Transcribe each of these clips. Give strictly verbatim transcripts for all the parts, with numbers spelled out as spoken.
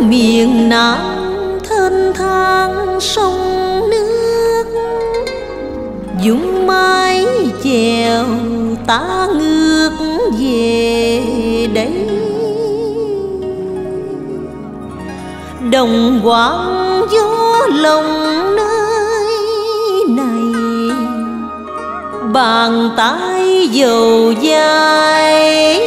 miền Nam thênh thang sông nước, dung mái chèo ta ngược về đây. Đồng quang gió lòng nơi này, bàn tay dầu dai.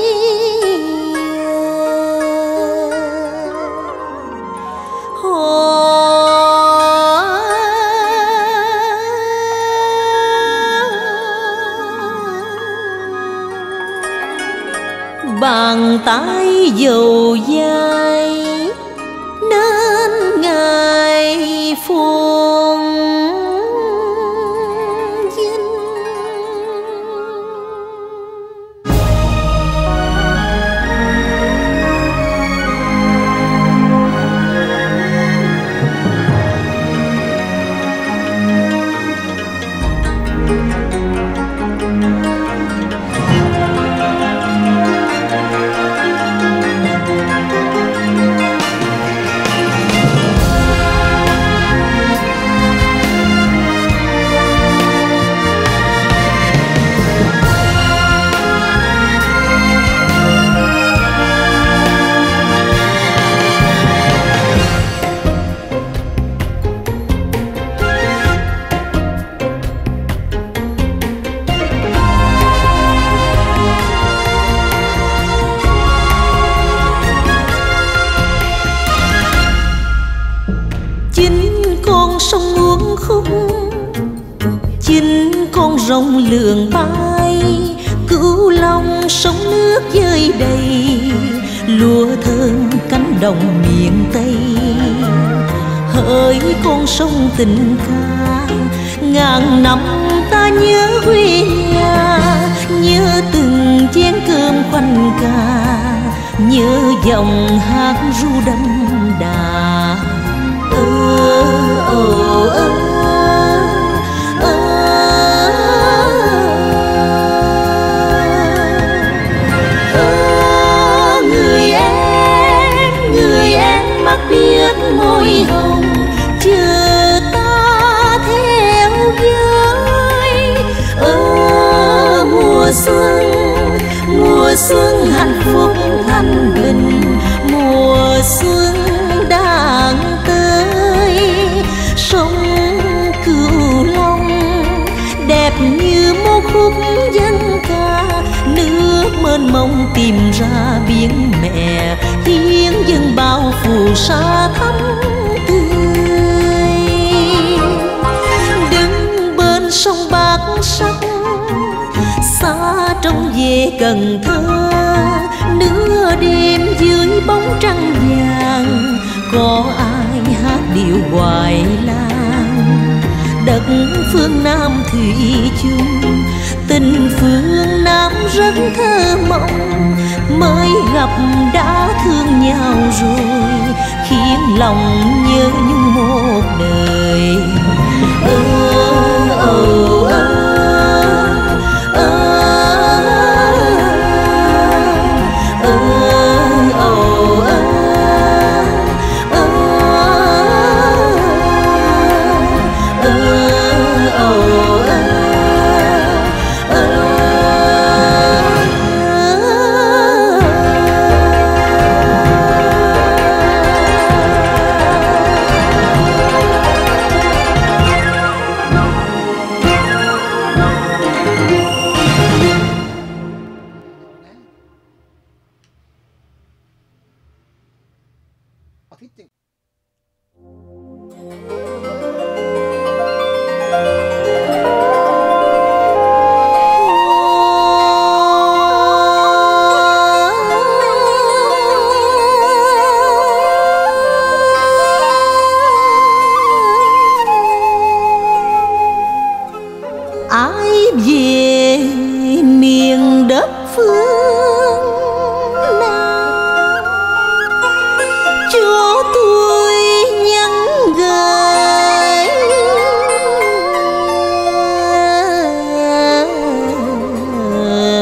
Bàn tay dầu dai nên ngài phồn vinh. Sông uốn khúc, chính con rồng lượn bay, Cửu Long sông nước dơi đầy, lúa thơm cánh đồng miền Tây. Hỡi con sông tình ca, ngàn năm ta nhớ quê nhà, nhớ từng chén cơm khoanh ca, nhớ dòng hát ru đậm đà. Ơ ồ ơ ơ ơ, người em, người em mắt biết môi hồng, chờ ta theo với. Ơ mùa xuân, mùa xuân hạnh phúc thanh bình, mùa xuân đang tới. Sông Cửu Long đẹp như một khúc dân ca, nước mênh mông tìm ra biển mẹ, hiến dâng bao phù sa thắm tươi. Đứng bên sông bát sắc, xa trông về Cần Thơ, nửa đêm dưới bóng trăng vàng, có ai hát điệu hoài lang. Đất phương Nam thủy chung, tình phương Nam rất thơ mộng, mới gặp đã thương nhau rồi, khiến lòng nhớ nhung một đời. Ơ ồ ơ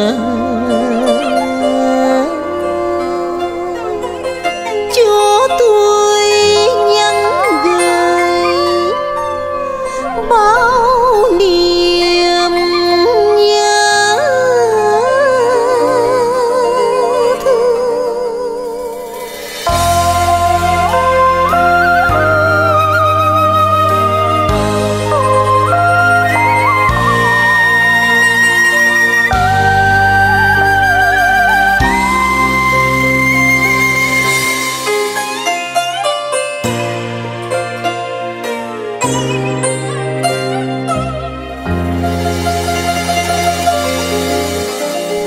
cho tôi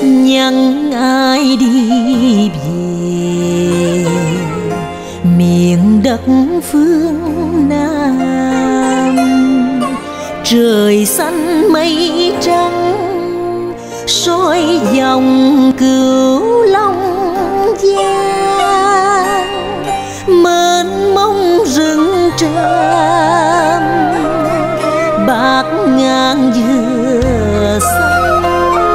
nhắn ai đi về miền đất phương Nam. Trời xanh mây trắng soi dòng Cửu Long Giang, mênh mông rừng tràm bạc ngàn dừa xanh.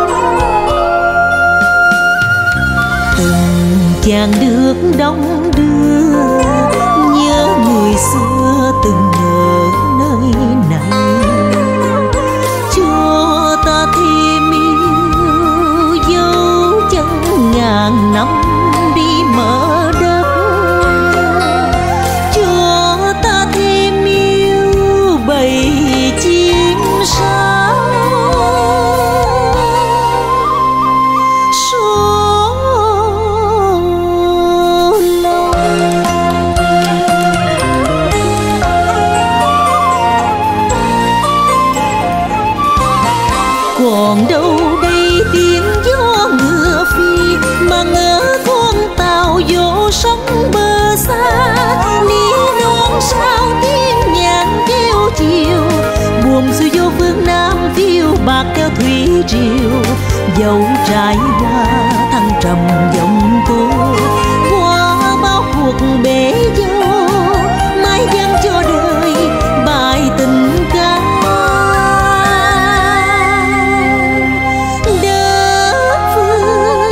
Từng chàng nước đông đưa nhớ người xưa từng ở nơi này, cho ta thêm yêu dấu chân ngàn năm đi mở đất, cho ta thêm yêu bầy chim sáo số lòng. Còn đâu đây tiếng gió ngựa phi mà ngỡ con tàu vô sóng bờ xa, ní non sao tiếng nhạc kêu chiều buồm xuôi vô phương Nam phiêu bạc theo thủy triều. Dẫu trải qua thăng trầm dòng tố qua bao cuộc bể dâu, mãi dâng cho đời bài tình ca đất phương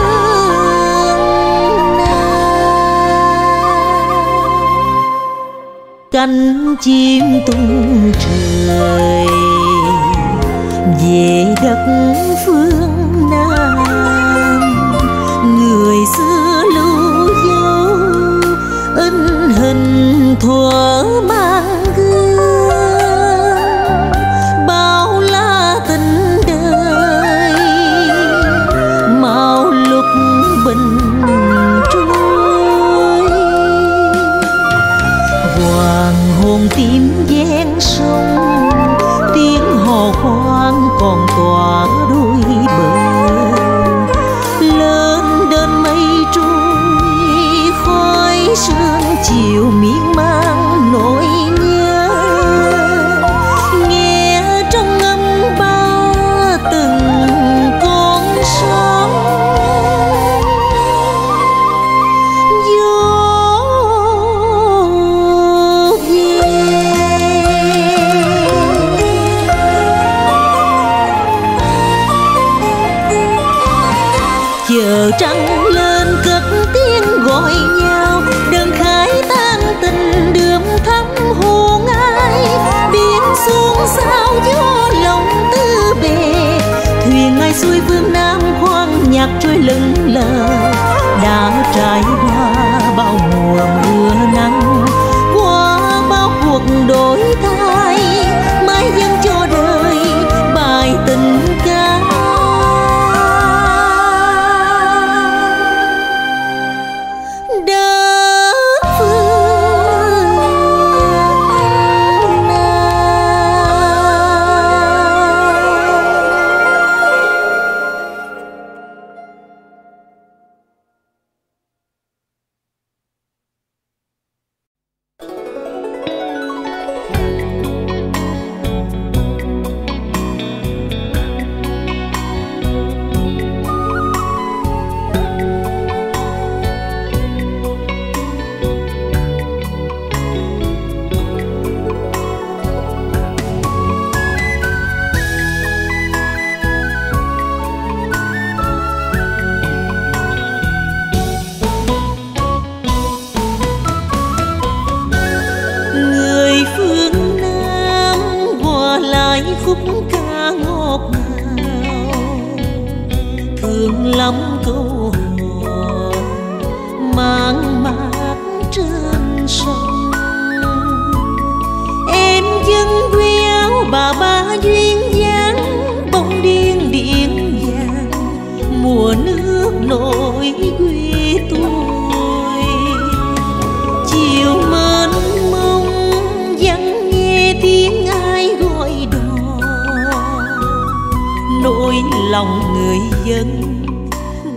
Nam. Cánh chim tung trời về đất phương Nam, người xưa lưu dấu in hình thuở mang gương, bao la tình đời màu lục bình trôi. Hoàng hôn tím gian sông tiếng hò khoan còn tỏa đôi bờ, lên đến mây trôi khói sương chiều miên man nỗi nhớ. Nghe trong âm ba từng con sóng vô về. Chờ trăng lên cất tiếng gọi nhau, đơn khải tan tình đượm thắm hồn ai. Biển xuống sao gió lòng tư bề, thuyền ai xuôi phương Nam khoan nhạc trôi lững lờ. Đã trải qua bao mùa mưa nắng, qua bao cuộc đổi thay, mãi dâng cho đời bài tình ca đất phương Nam. Khúc ca ngọt ngào thương lắm câu hò mang mát trên sông. Em dân quê áo bà ba duyên dáng, bông điên điện vàng mùa nước nổi quê tôi. Chiều mênh mông vắng nghe tiếng ai gọi đò, nỗi lòng người dân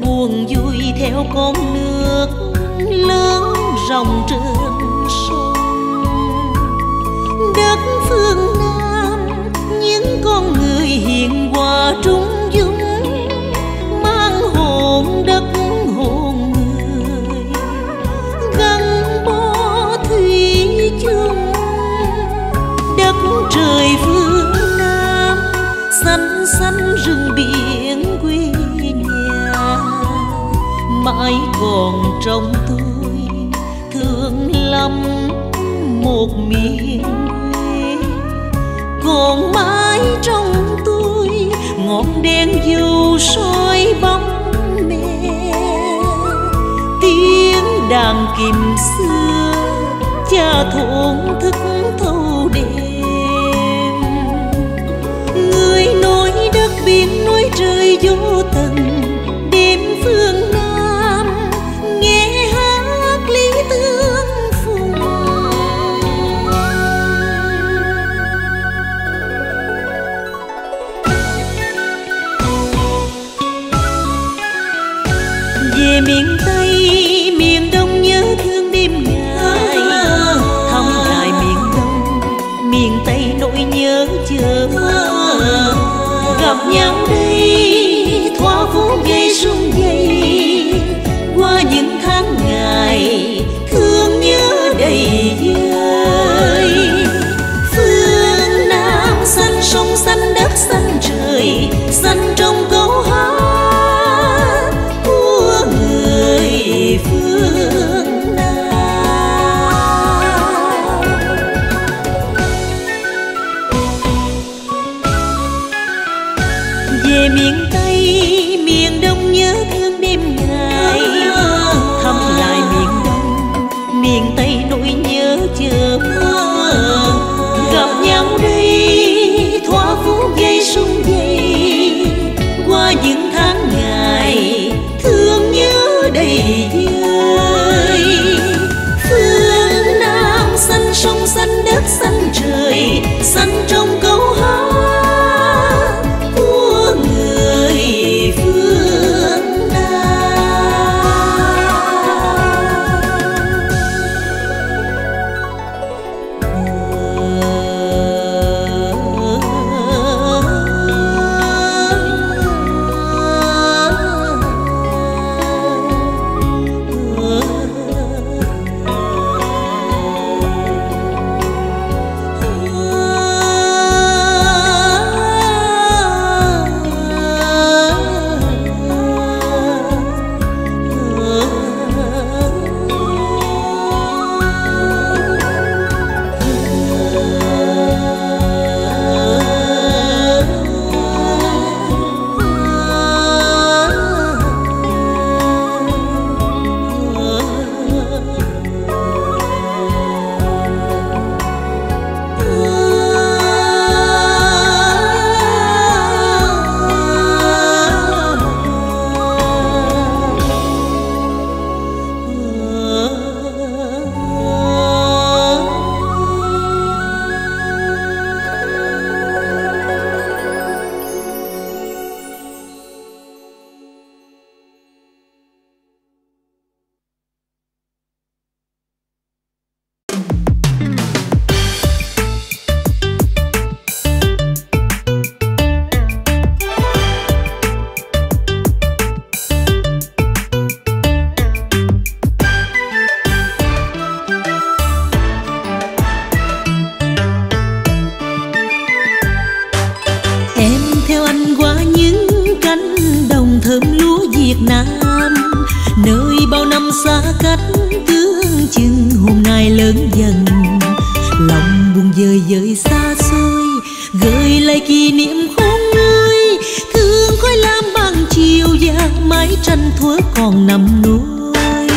buồn vui theo con nước lớn ròng trên sông. Đất phương Nam những con người hiền hòa trung dung, mang hồn đất hồn người, gắn bó thủy chung. Đất trời phương Nam xanh xanh rừng biển quê nhà, mãi còn trong tôi thương lắm một miền quê. Còn mãi trong tôi ngọn đèn dầu soi bóng mẹ, tiếng đàn kìm xưa cha thổn thức thâu đêm. Người nối đất biển nối trời vô tận, đêm phương Nam nghe hát lý tương phùng. Về miền Tây miền Đông nhớ thương đêm ngày, thăm lại miền Đông miền Tây nỗi nhớ chờ mơ. Gặp nhau đây thoa phố gây sung dây, qua những tháng ngày thương nhớ đầy vơi. Phương Nam xanh sông xanh đất xanh trời, xanh trong câu hát của người phương Nam. Về miền Tây miền Đông nhớ thương đêm ngày, thăm lại miền Đông miền Tây nỗi nhớ chờ mơ. Gặp nhau đây thoa phố gây sung dây, qua những tháng ngày thương nhớ đầy vơi. Phương Nam xanh sông xanh đất xanh trời, xanh trong câu hát của người phương Nam. Xa cách tương chừng hôm nay lớn dần, lòng buồn dời dời xa xôi, gợi lại kỷ niệm khôn nguôi. Thương khói lam bằng chiều vàng mái tranh thuở còn nằm nuôi.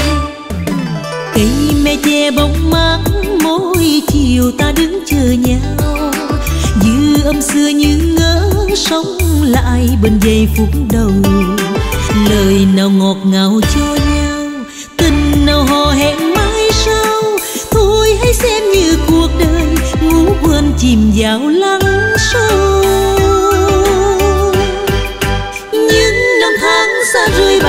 Cây me che bóng mát mỗi chiều ta đứng chờ nhau, dư âm xưa như ngỡ sống lại bên giây phút đầu. Lời nào ngọt ngào cho nhau, tình nào hò hẹn mãi sau. Thôi hãy xem như cuộc đời ngủ quên chìm vào lắng sâu. Những năm tháng xa rơi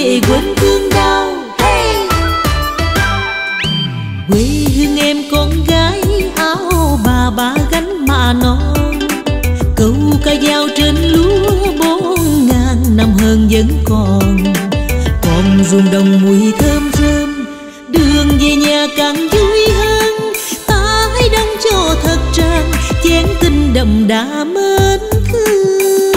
để quên thương đau. Hey! Quê hương em con gái áo bà ba gánh mà non, câu ca dao trên lúa bốn ngàn năm hơn vẫn còn. Còn ruộng đồng mùi thơm rơm, đường về nhà càng vui hơn. Ta hãy đong cho thật tràn chén tình đậm đà mến thương.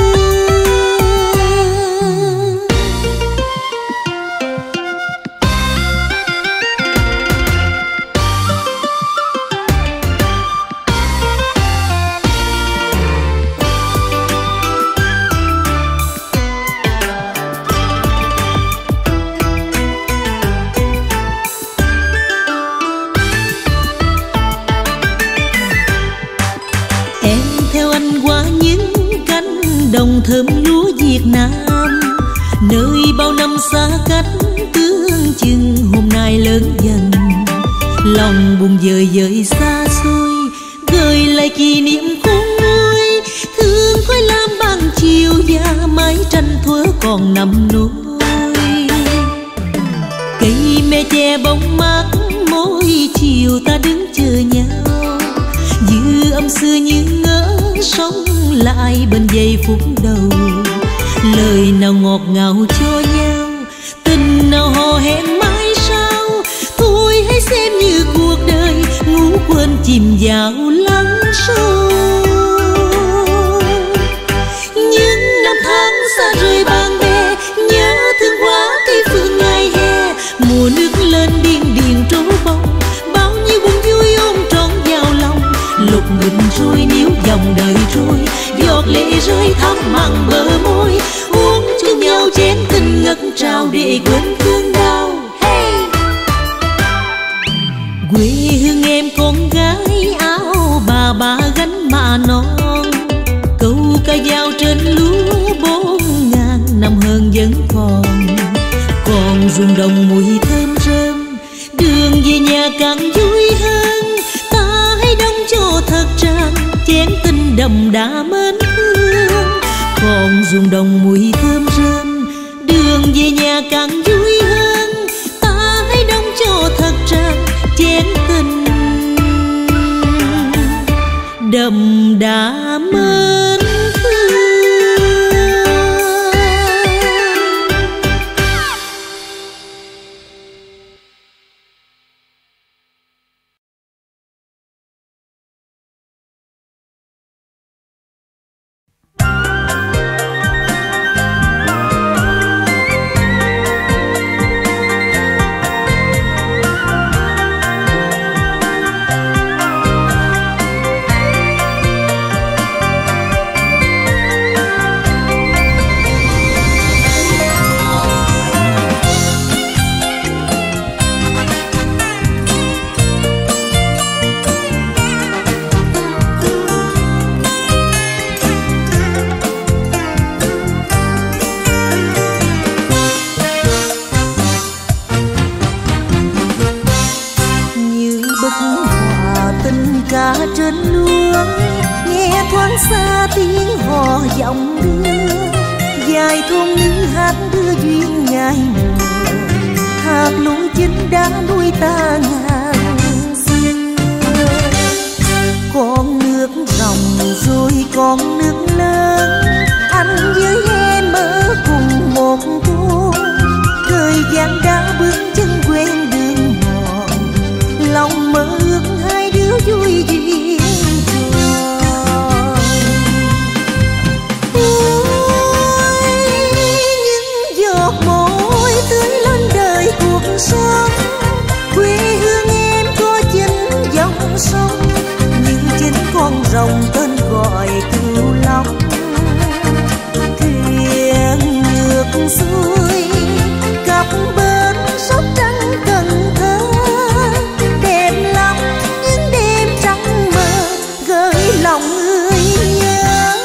Đồng thơm lúa Việt Nam, nơi bao năm xa cách tương chừng hôm nay lớn dần. Lòng buồn dời dời xa xôi, gợi lại kỷ niệm khôn nguôi. Thương khói lam bằng chiều và mái tranh thuở còn nằm nôi. Cây me che bóng mát mỗi chiều ta đứng chờ nhau, dư âm xưa như ngỡ sống lại bên giây phút đầu. Lời nào ngọt ngào cho nhau, tình nào hò hẹn mãi sau. Thôi hãy xem như cuộc đời ngủ quên chìm vào lắng sâu. Những năm tháng xa rời bạn bè, nhớ thương quá cây phượng ngày hè. Mùa nước lên điên điền trổ bông, bao nhiêu buồn vui ôm trọn vào lòng. Lục bình trôi níu dòng đời trôi, giọt lệ rơi thắm mặn bờ môi. Uống chung nhau chén tình ngất trao để quên thương đau. Hey! Quê hương em con gái áo bà ba gánh mà non, câu ca dao trên lúa bốn ngàn năm hơn vẫn còn. Còn ruộng đồng mùi thơm rơm, đường về nhà càng vui hơn. Ta hãy đong cho thật tràn chén tình đậm đà mến thương. Còn ruộng đồng mùi thơm rơm, đường về nhà càng vui hơn. Ta hãy đong cho thật tràn chén tình đậm đà mến thương. Trên luống nghe thoáng xa tiếng hò giọng đưa, dài thôn nữ hát đưa duyên ngày mùa. Hạt lúa chín đã nuôi ta ngàn xưa. Con nước ròng rồi con nước lớn, anh với em ở cùng một thôn. Thời gian đã bước chân quen đường mòn, lòng mơ ước hai đứa vui duyên tròn. Ôi những giọt môi tưới lên đời cuộc sống, quê hương em có chính dòng sông, nhưng chính con rồng tên gọi Cửu Long. Thuyền ngược xuôi cặp bên Sóc Trăng Cần Thơ, đẹp lắm những đêm trắng mơ gợi lòng người nhớ.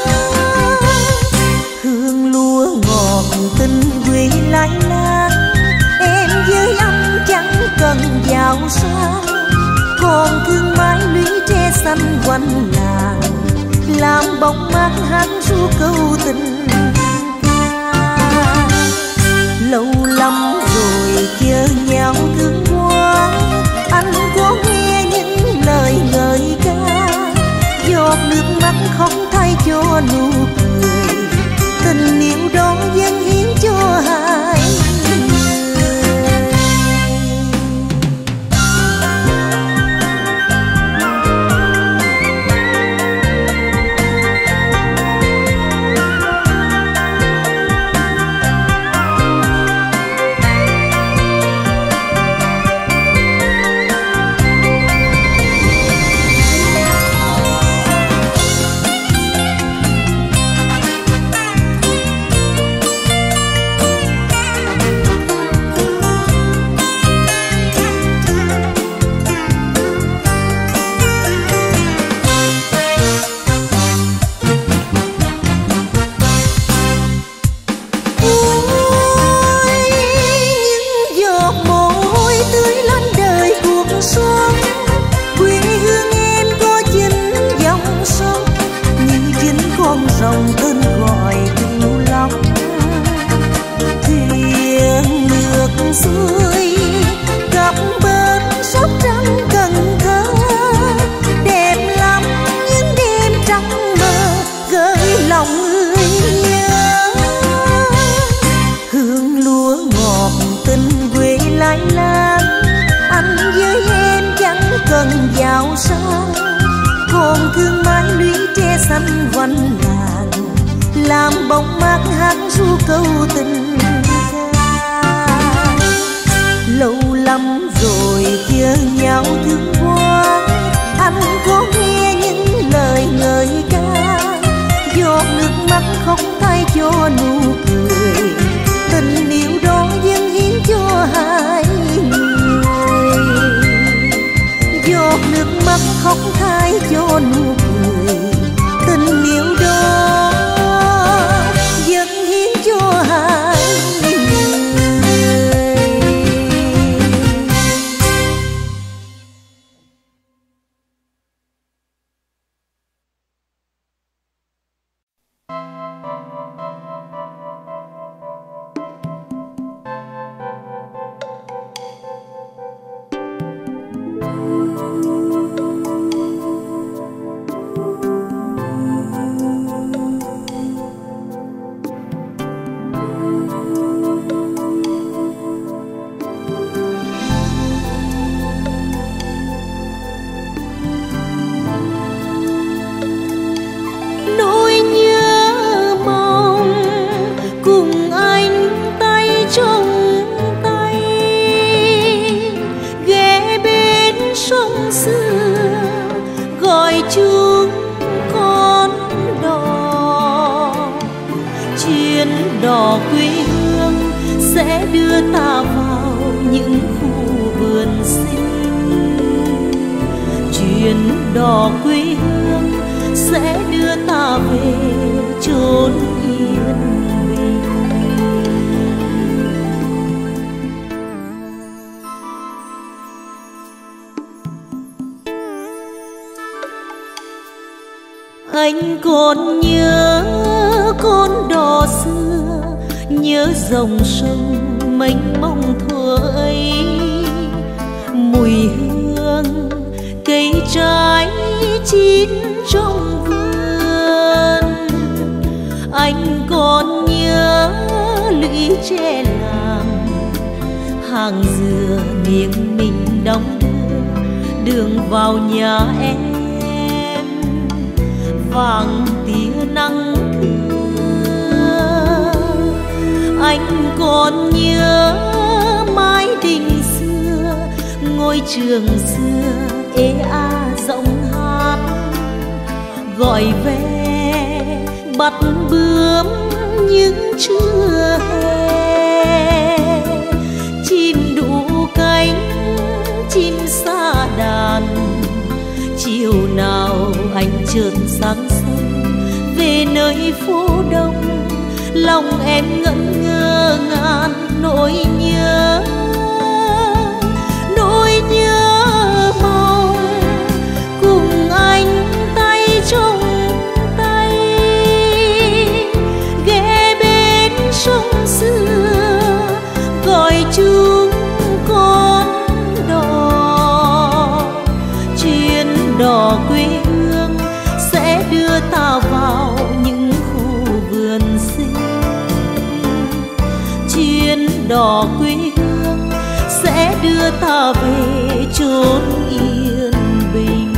Hương lúa ngọt tình quê lai lan, em với anh chẳng cần giàu sang. Còn thương mái lũy tre xanh quanh làng, làm bóng mát hát ru câu tình ca. Lâu lắm văn làng, làm bóng mát hát ru câu tình ca. Lâu lắm rồi kia nhau thương quá, anh có nghe những lời ngợi ca, giọt nước mắt không thay cho nụ cười, tình yêu đó dâng hiến cho hai người. Giọt nước mắt không thay cho nụ cười, tình yêu đó dâng hiến cho hai người. Đò quê hương sẽ đưa ta vào những khu vườn xinh. Chuyến đò quê hương sẽ đưa ta về chốn yên bình. Anh còn nhớ con đò xưa, nhớ dòng sông mênh mông thuở ấy, mùi hương cây trái chín trong vườn. Anh còn nhớ lũy tre làng, hàng dừa nghiêng mình đong đưa đường vào nhà em, vàng tia nắng thưa. Anh còn nhớ mái đình xưa, ngôi trường xưa ê a giọng hát, gọi về bắt bướm những trưa hè. Chim đủ cánh chim xa đàn, chiều nào anh chợt sáng sớm về nơi phố đông, lòng em ngẩn ngơ ngàn nỗi nhớ. Nỗi nhớ mong cùng anh tay trong tay, ghé bên sông xưa gọi chúng con đò. Chuyến đò quê hương sẽ đưa ta vào những khu vườn xinh. Chuyến đò quê hương sẽ đưa ta về chốn yên bình.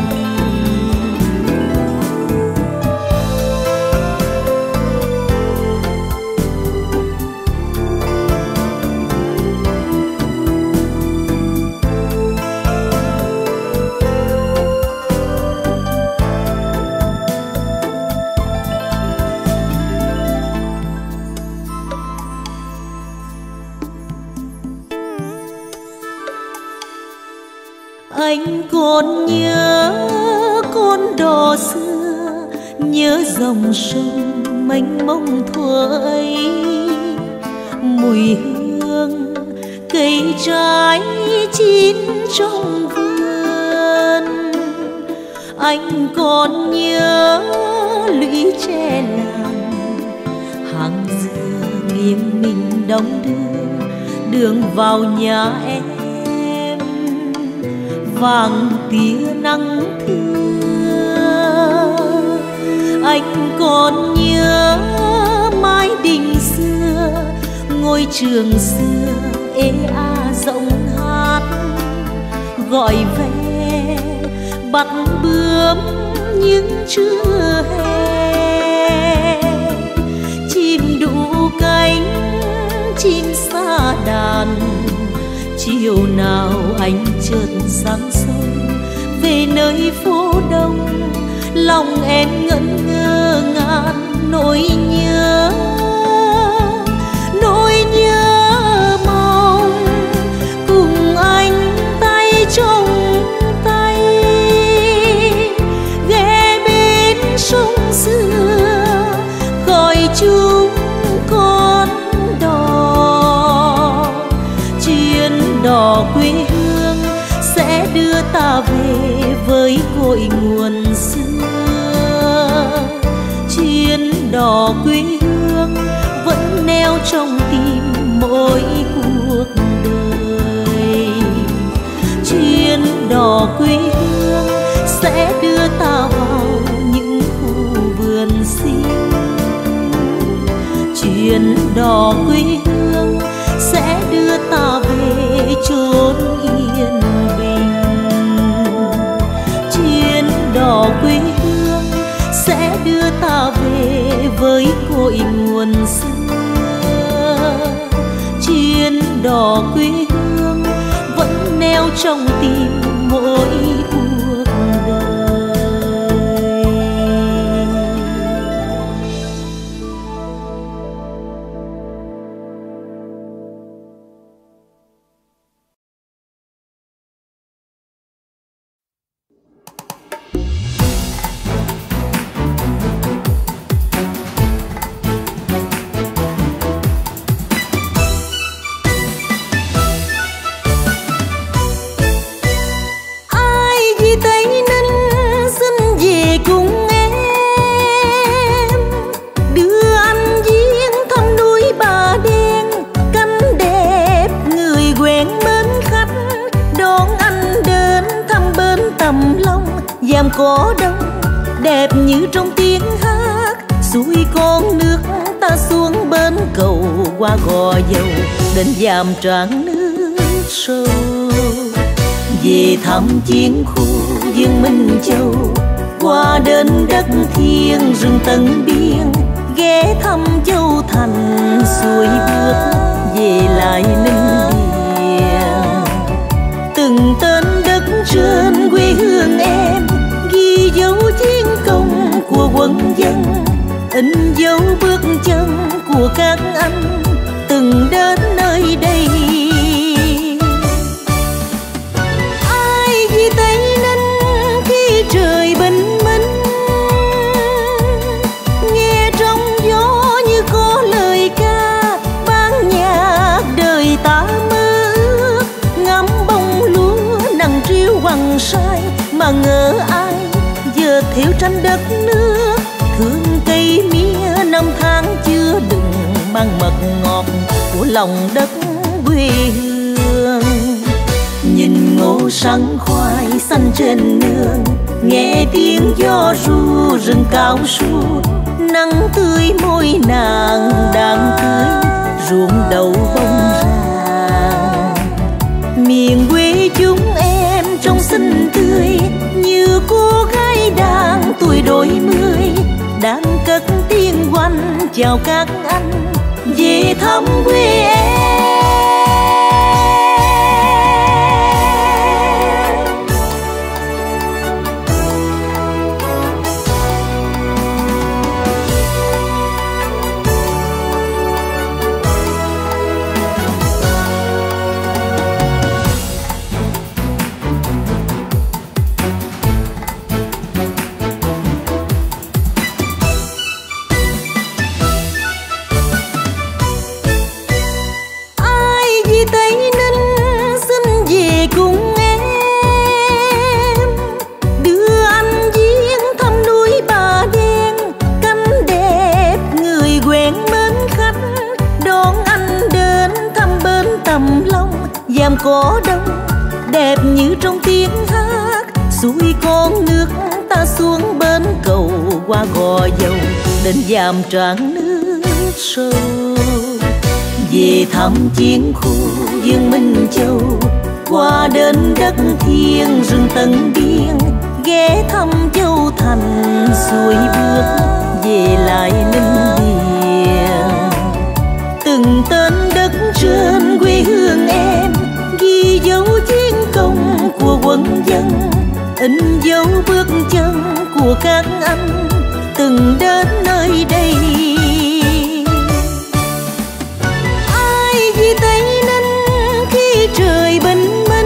Anh còn nhớ con đò xưa, nhớ dòng sông mênh mông thuở ấy, mùi hương cây trái chín trong vườn. Anh còn nhớ lũy tre làng, hàng dừa nghiêng mình đong đưa đường vào nhà em, vàng tia nắng thưa. Anh còn nhớ mái đình xưa, ngôi trường xưa ê a giọng hát, gọi về bắt bướm những trưa hè. Chim đủ cánh, chim xa đàn, chiều nào anh chợt sáng sâu về nơi phố đông. Lòng em ngẩn ngơ ngàn nỗi nhớ, nỗi nhớ mong cùng anh tay trong tay ghé bên sông xưa gọi chúng con đò. Chuyến đò quê hương sẽ đưa ta về với cội nguồn xưa. Chuyến đò quê hương vẫn neo trong tim mỗi cuộc đời. Chuyến đò quê hương sẽ đưa ta vào những khu vườn xinh. Chuyến đò quê hương sẽ đưa ta về chốn yên bình. Chuyến đò quê hương sẽ đưa ta về với cội nguồn xưa. Chuyến đò quê hương vẫn neo trong tim mỗi cuộc đời. Dàm cỏ đông đẹp như trong tiếng hát, xuôi con nước ta xuống bến cầu qua gò dầu đến dàm tràn nước sâu. Về thăm chiến khu Dương Minh Châu, qua đến đất thiên rừng Tân Biên, ghé thăm Châu Thành xuôi bước về lại Ninh Điền. Từng tên đất trên quê hương em ghi dấu chiến công của quân dân, in dấu bước chân của các anh từng đến nơi đây. Ai vì Tây Ninh khi trời bình minh, nghe trong gió như có lời ca ban nhạc đời ta mơ ước. Ngắm bông lúa nắng triêu hoàng sai mà ngỡ ai giờ thiếu tranh đất nước. Thương cây mía năm tháng chưa đừng mang mật ngọt của lòng đất quê hương. Nhìn ngô sắn khoai xanh trên nương, nghe tiếng gió ru rừng cao su. Nắng tươi môi nàng đang tươi ruộng đầu bông ràng. Miền quê chúng em trong xinh tươi như cô gái đang tuổi đôi mươi, đang cất tiếng oanh chào các anh về thăm quê em. Dàm cỏ đông đẹp như trong tiếng hát, xuôi con nước ta xuống bến cầu qua gò dầu đến dàm tràn nước sâu. Về thăm chiến khu Dương Minh Châu, qua đến đất thiên rừng Tân Biên, ghé thăm Châu Thành xuôi bước về lại Ninh Điền. Từng tên đất trên quê hương em ghi dấu chiến công của quân dân, in dấu bước chân của các anh từng đến nơi đây. Ai vì Tây Ninh khi trời bình minh,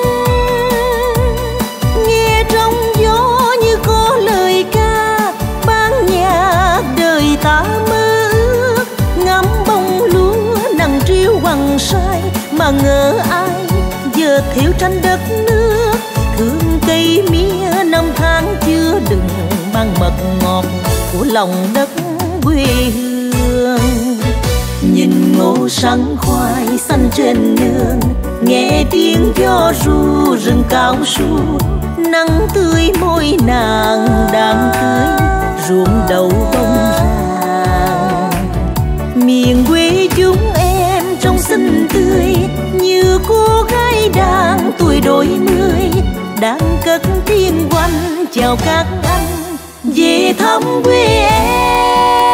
nghe trong gió như có lời ca ban nhạc đời ta mơ ước. Ngắm bông lúa nắng triêu quằn sai mà ngờ ai giờ thiếu tranh đất nước. Thương cây mía năm tháng chưa đừng mang mật ngọt của lòng đất quê hương. Nhìn ngô sắn khoai xanh trên nương, nghe tiếng gió ru rừng cao su. Nắng tươi môi nàng đang tươi ruộng đầu bông ràng. Miền quê chúng em trong xinh tươi như cô gái đang tuổi đôi mươi, đang cất tiếng quanh chào các anh về thăm quê em.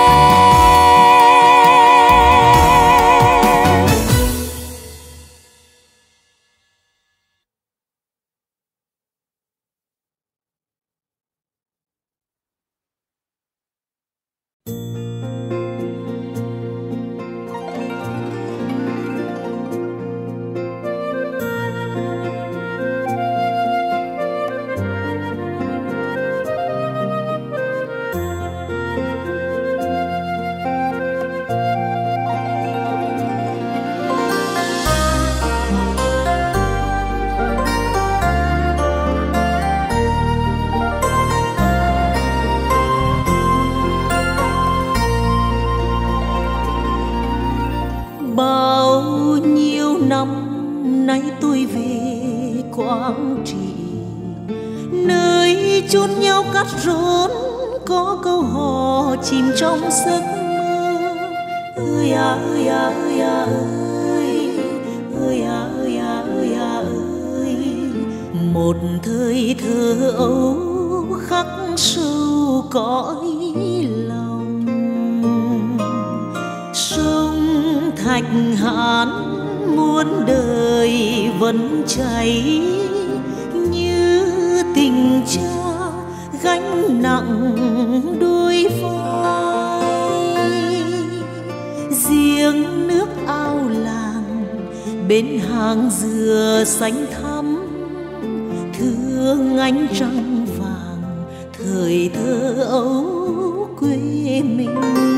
Bao nhiêu năm nay tôi về Quảng Trị, nơi chôn nhau cắt rốn có câu hò chìm trong giấc mơ. Ơi à ơi à ơi à ơi, ơi à ơi à ơi à ơi, một thời thơ ấu khắc sâu cõi lòng. Sông Thạch Hãn muôn đời vẫn chảy, như tình cha gánh nặng đôi vai. Giếng nước ao làng bên hàng dừa xanh thắm, thương ánh trăng vàng thời thơ ấu quê mình.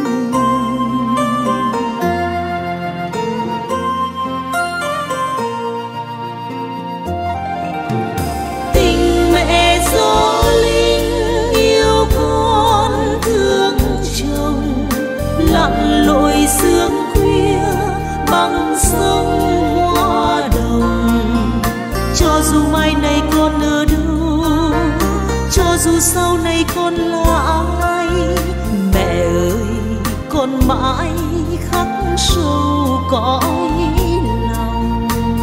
Lặn lội sương khuya băng sông hoa đồng, cho dù mai này con ở đâu, cho dù sau này con là ai, mẹ ơi con mãi khắc sâu cõi lòng.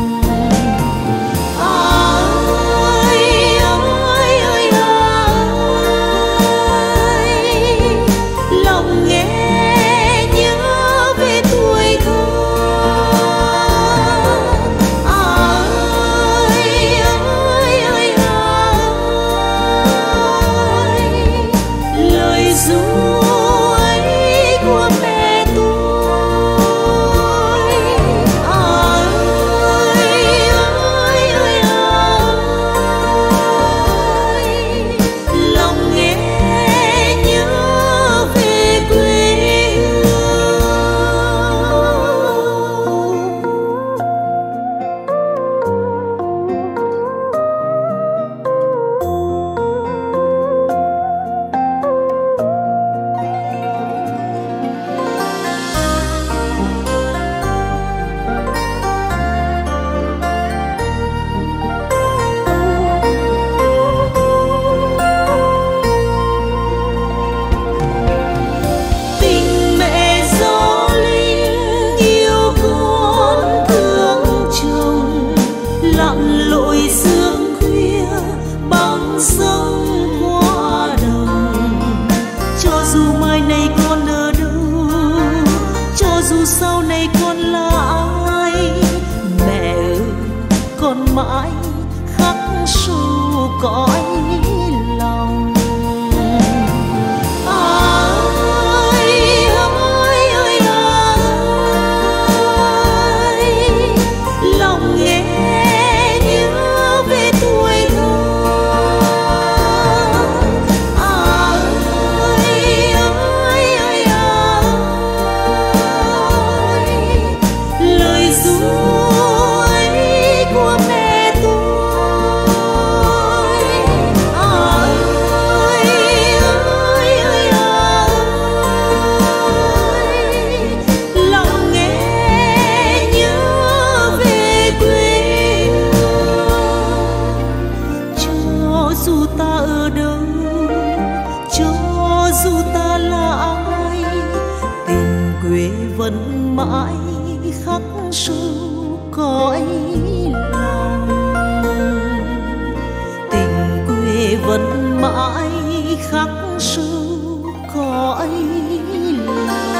Ơi ơi ơi ơi, lòng nghe này con là ai? Mẹ ơi con mãi khắc sâu cõi lòng. Ơi ơi ơi ơi, lòng nghe nhớ về tuổi thơ. Ơi ơi ơi ơi, lời ru ấy của mẹ tôi. Ơi ơi ơi ơi, lòng nghe nhớ về quê hương. Cho dù ta ở đâu, cho dù ta là ai, tình quê vẫn mãi khắc sâu cõi lòng. Tình quê vẫn mãi khắc sâu cõi lòng.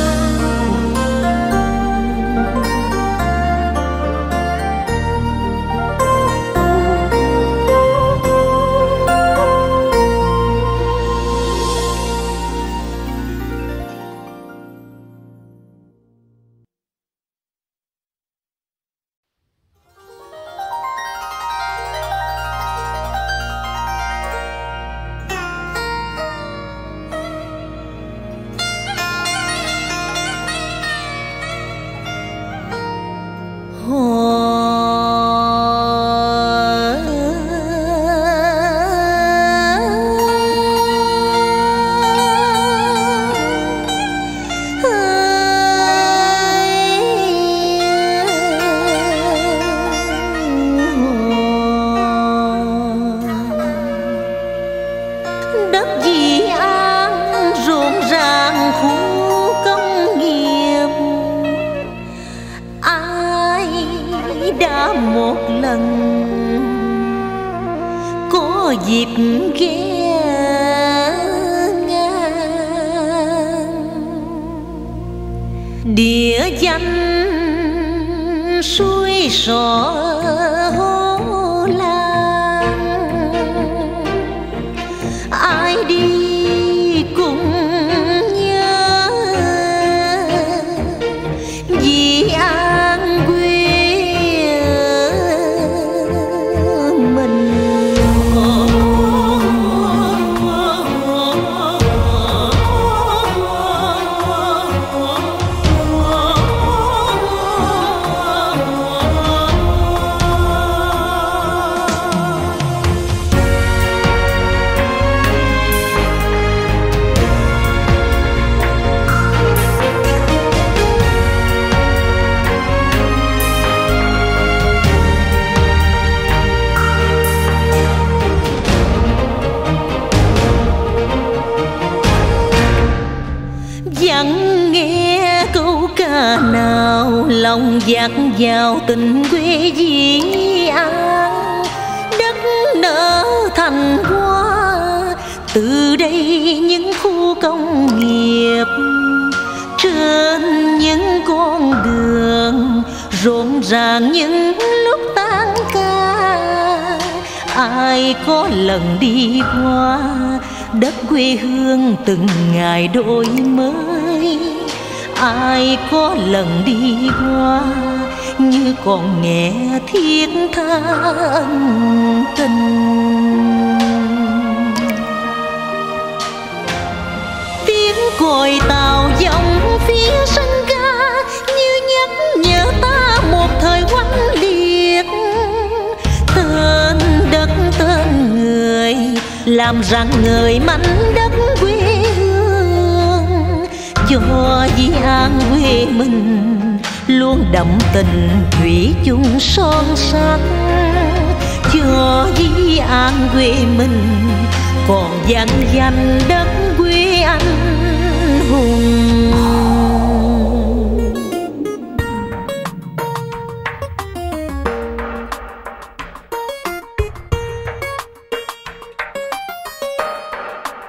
Đất Di An rộn ràng khu công nghiệp, ai đã một lần có dịp ghé ngang. Địa danh suối sọ Hồ Lan, ai đi cũng nhớ Di An quê mình. Chẳng nghe câu ca nào lòng dạt vào tình quê Di An. Đất nở thành hoa, từ đây những khu công nghiệp, trên những con đường rộn ràng những lúc tan ca. Ai có lần đi qua đất quê hương từng ngày đổi mới, ai có lần đi qua như còn nghe thiết tha ân tình. Tiếng còi tàu vọng phía sân ga như nhắc nhở ta một thời oanh liệt. Tên đất tên người làm rằng người mảnh đất quê hương, cho Di An quê mình luôn đậm tình thủy chung son sắt. Cho Di An quê mình còn vang danh đất quê anh hùng.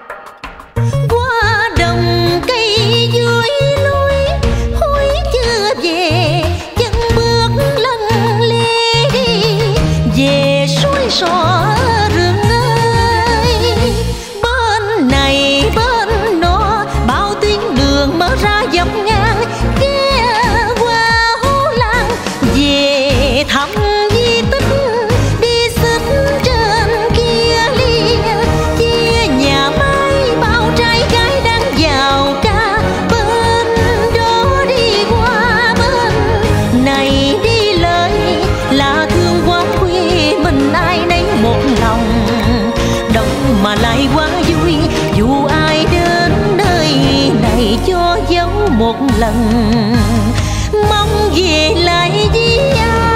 Qua đồng cây dưới lối hối chưa lần, mong về lại với anh.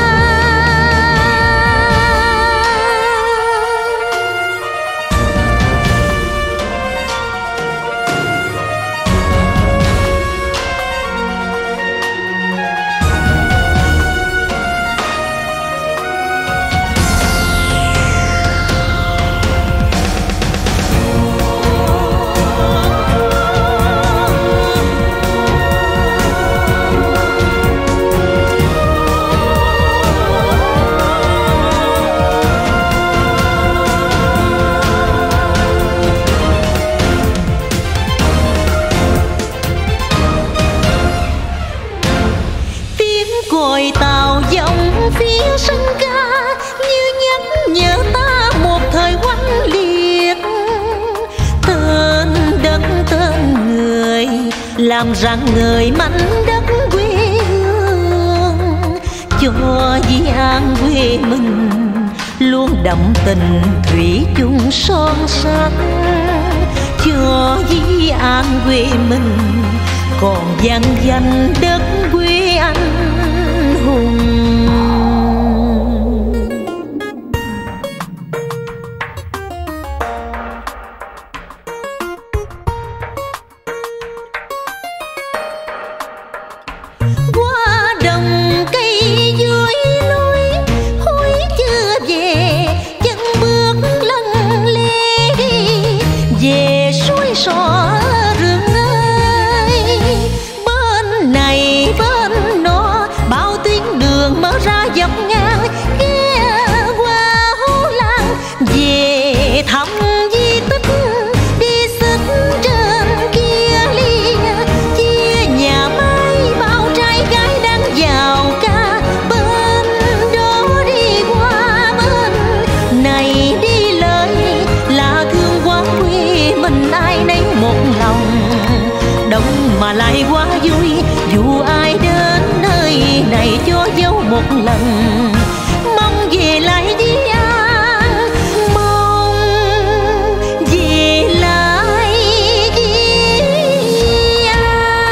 Còi tàu vọng phía sân ca như nhắc nhở ta một thời oanh liệt. Tên đất tên người làm rạng ngời mảnh đất quê hương, cho Di An quê mình luôn đậm tình thủy chung son sắc, cho Di An quê mình còn vang danh đất quê anh hùng. Qua đồng cây dưới núi hối chưa về, chân bước lân lê về suối xỏ rừng ơi. Bên này bên nọ bao tuyến đường mở ra dọc ngang, ghé qua Hố Lan về thăm di tích, đi xích trên kia lia chia nhà máy bao trai gái đang vào ca. Bên đó đi qua bên này đi lời, là thương quá quê mình ai nấy một lòng, đông mà lại quá vui dù ai đến nơi này cho dấu một lần, mong về lại với anh, mong về lại với anh.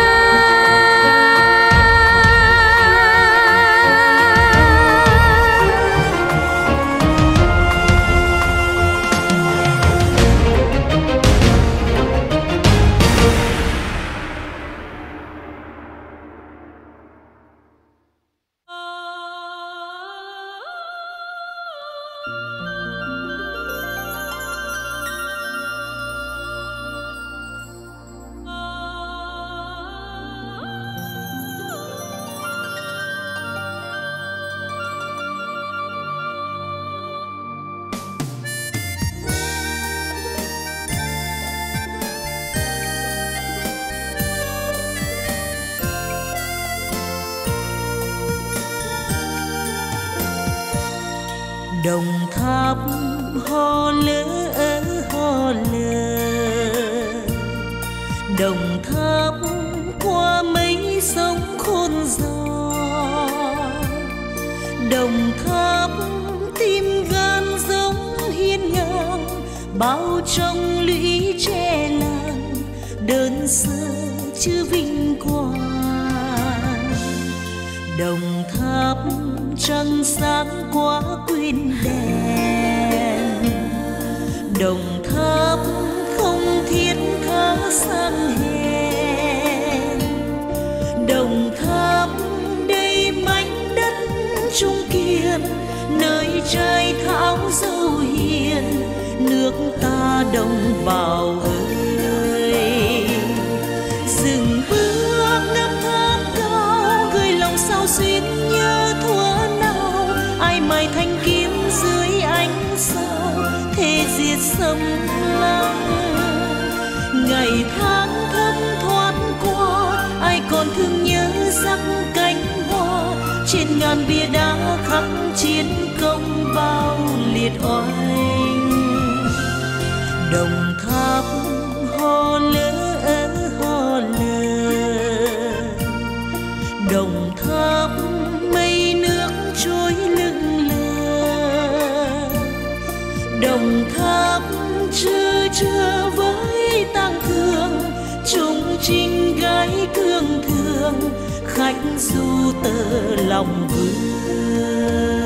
Đồng Tháp hò lơ hò lơ, Đồng Tháp qua mấy sông khôn gió, Đồng Tháp tim gan giống hiên ngang bao trong lũy tre làng, đơn sơ chưa vinh quang. Đồng Tháp trăng sáng quá quên đèn, Đồng Tháp không thiết tha sang hèn, Đồng Tháp đây mảnh đất trung kiên, nơi trai tháo dâu hiền, nước ta đồng bào ơi. Dừng bước ngắm tháp cao, gửi lòng sao xuyên nhớ thuở nào, ai mài thanh kiếm dưới ánh sao, thế diệt xâm lăng. Ngày tháng thấm thoát qua, ai còn thương nhớ sắc cánh hoa, trên ngàn bia đá khắc chiến công bao liệt oanh. Đồng Tháp hò lơ hò lơ, Đồng Tháp mây nước trôi lững lờ, Đồng Tháp chưa chưa với tang thương, trung trinh gái cương thường, khách du tơ lòng vương.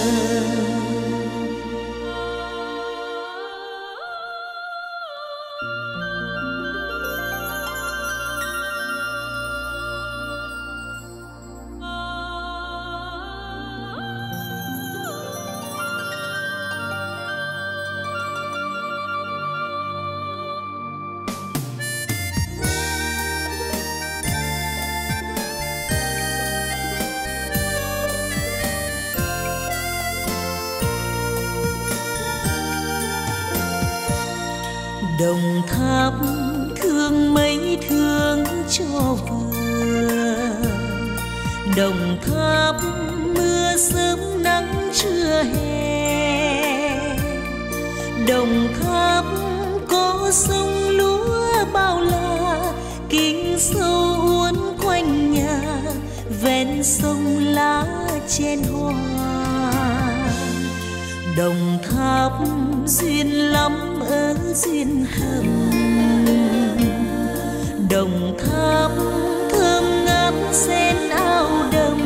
Đồng Tháp thương mấy thương cho vừa, Đồng Tháp mưa sớm nắng trưa hè, Đồng Tháp có sông lúa bao la, kính sâu uốn quanh nhà, ven sông lá chen hoa. Đồng Tháp duyên lắm ở duyên hầm, Đồng Tháp thơm ngát sen ao đầm,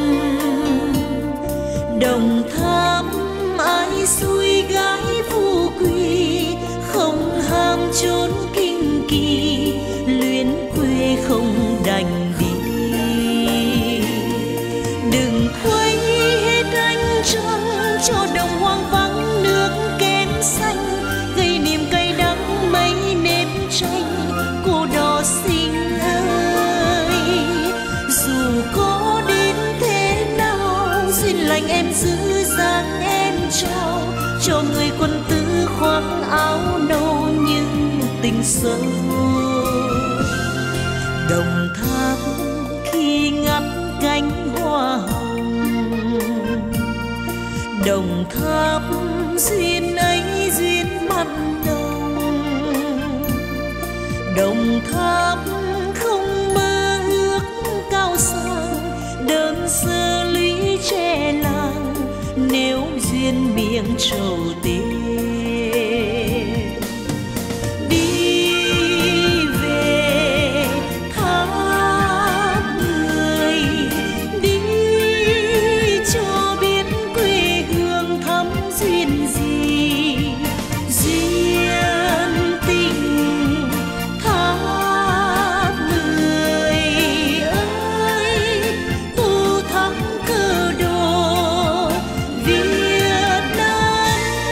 Đồng Tháp ai xuôi gái phú quý, không ham trốn kinh kỳ, luyến quê không đành đi. Đừng khuấy hết ánh trăng cho đồng hoang vắng nước kém xanh, gây niềm cay đắng mấy nếp tranh cô đò xinh ơi. Dù có đến thế nào duyên lành em giữ dáng em trao, cho người quân tử khoác áo nâu nhưng tình sâu. Đồng Tháp khi ngắt cánh hoa hồng, Đồng Tháp duyên ấy duyên ban đầu, Đồng Tháp không mơ ước cao sang, đơn sơ lũy tre làng, nếu duyên miệng trầu tê. Đi về Tháp người, đi cho biết quê hương thắm duyên gì, duyên tình Tháp người ơi, tu thắm cơ đồ Việt Nam.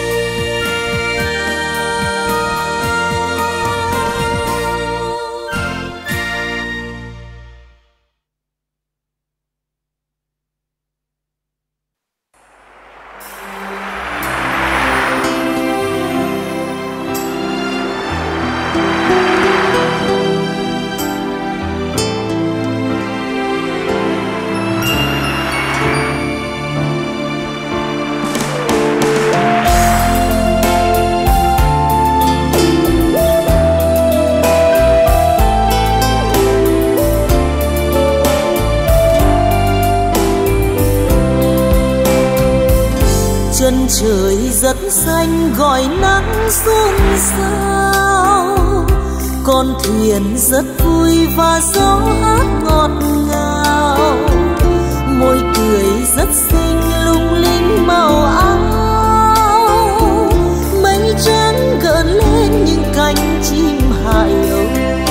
Chân trời rất xanh gọi nắng xôn xao, con thuyền rất vui và gió hát ngọt ngào, môi cười rất xinh lung linh màu áo, mây trắng gợn lên những cánh chim hải âu.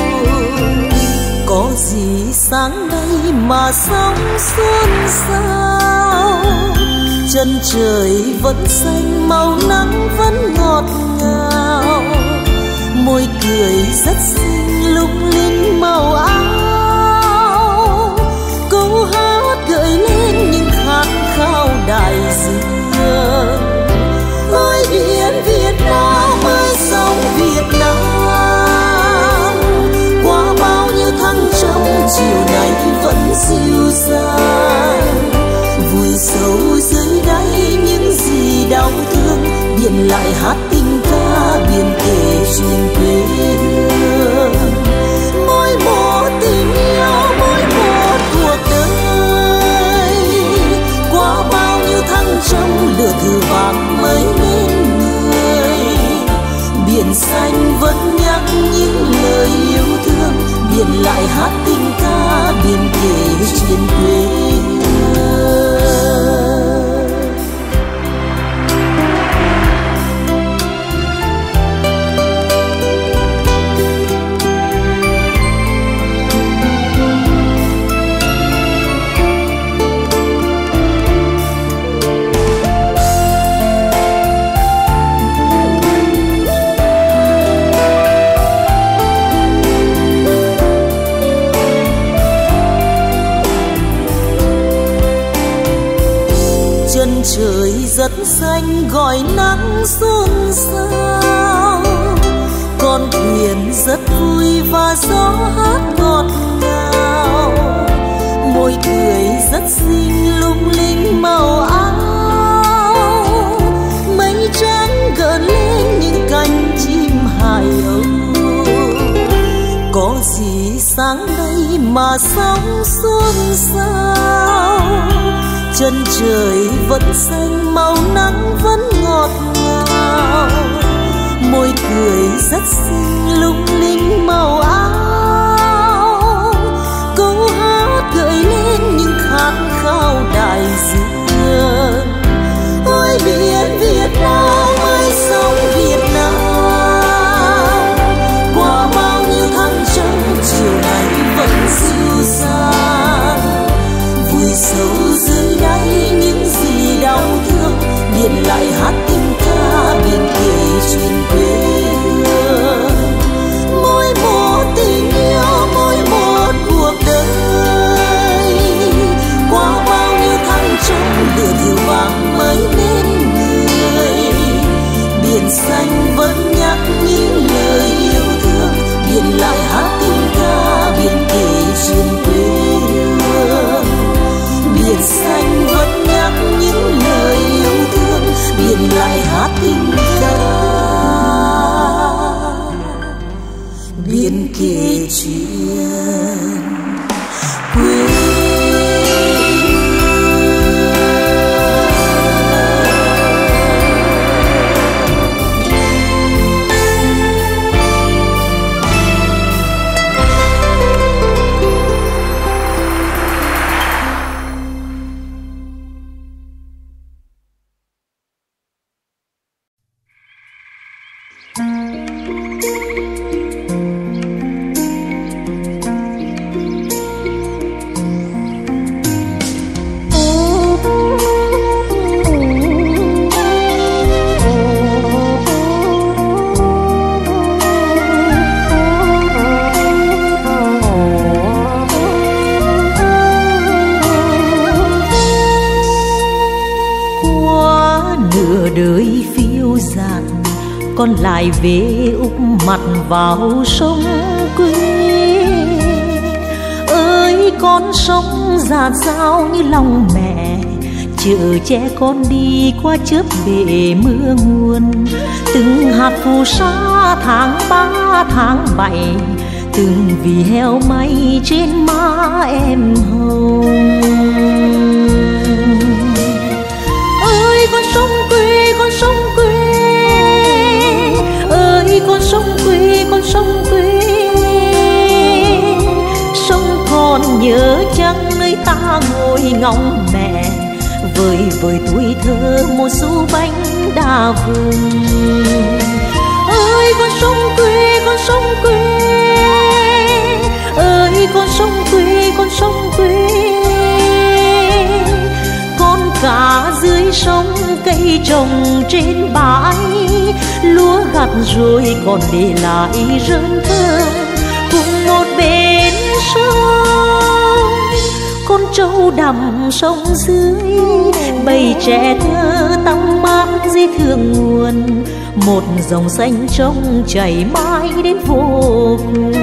Có gì sáng nay mà sóng xôn xao, chân trời vẫn xanh màu nắng vẫn ngọt ngào, môi cười rất xinh lung linh màu áo, câu hát gợi lên những khát khao đại dương. Ơi biển Việt Nam ơi sông Việt Nam, qua bao nhiêu thăng trầm chiều nay vẫn dịu dàng, vùi sâu dưới đáy những gì đau thương, biển lại hát tình ca biển kể chuyện quê hương. Mỗi một tình yêu mỗi một cuộc đời, qua bao nhiêu thăng trầm lửa thử vàng mới nên người, biển xanh vẫn nhắc những lời yêu thương, hát tình ca biển kể chuyện quê trời rất xanh gọi nắng xôn xao, con thuyền rất vui và gió hát ngọt ngào, môi cười rất xinh lung linh màu áo, mây trắng gợn lên những cánh chim hài âu. Có gì sáng nay mà sóng xôn xao, chân trời vẫn xanh màu nắng vẫn ngọt ngào, môi cười rất xinh lung linh màu áo, câu hát gợi lên những khát khao đại dương. Ôi biển Việt Nam ơi sông Việt Nam, qua bao nhiêu thăng trầm chiều nay vẫn dịu dàng, vui sâu dưới đáy những gì đau thương, biển lại hát tình ca biển kể chuyện quê hương. Mỗi một tình yêu mỗi một cuộc đời, qua bao nhiêu thăng trầm lửa thử vàng mới nên người, biển xanh vẫn nhắc những lời yêu thương, biển lại hát tình ca biển kể chuyện quê hương. Biển xanh vẫn nhắc những lời yêu thương, biển lại hát tình ca biển kể chuyện quê. Đời phiêu dạt con lại về úp mặt vào sông quê. Ơi con sông dạt dao như lòng mẹ, chở che con đi qua chớp bể mưa nguồn. Từng hạt phù sa tháng ba tháng bảy, từng vì heo may trên má em hồng. Ơi con sông quê, con sông quê, ơi con sông quê, con sông quê. Sông còn nhớ chăng nơi ta ngồi ngóng mẹ, vơi vơi tuổi thơ một xu bánh đa vùng. Ơi con sông quê, con sông quê, ơi con sông quê, con sông quê. Con cá dưới sông cây trồng trên bãi, lúa gặt rồi còn để lại rơm thơm cùng một bên sông. Con trâu đầm sông dưới, bầy trẻ thơ tắm mát dưới thượng nguồn. Một dòng xanh trong chảy mãi đến vô cùng.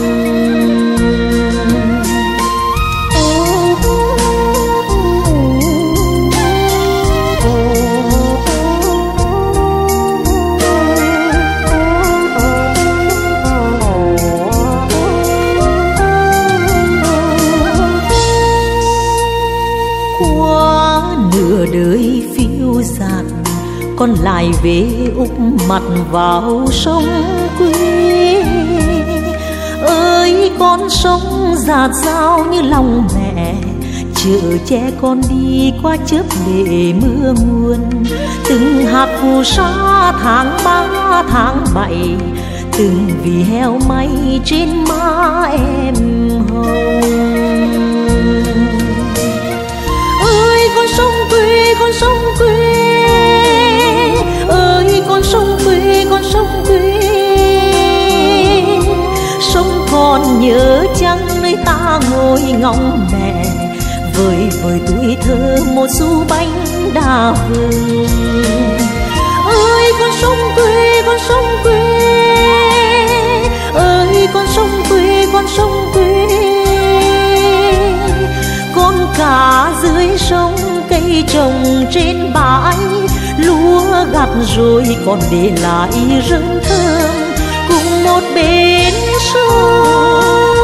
Đời phiêu dạt con lại về úp mặt vào sông quê. ơi con sống dạt dao như lòng mẹ, chở che con đi qua chớp lệ mưa nguồn. Từng hạt phù sa tháng ba tháng bảy, từng vì heo may trên má em hồng. Ơi con sông quê, con sông quê, ơi con sông quê, con sông quê. Sông còn nhớ chăng nơi ta ngồi ngóng mẹ, vời vời tuổi thơ một xu bánh đa vừng. Ơi con sông quê, con sông quê, ơi con sông quê, con sông quê. Con cá dưới sông, cây trồng trên bãi, lúa gặt rồi còn để lại rơm thơm cùng một bên sông.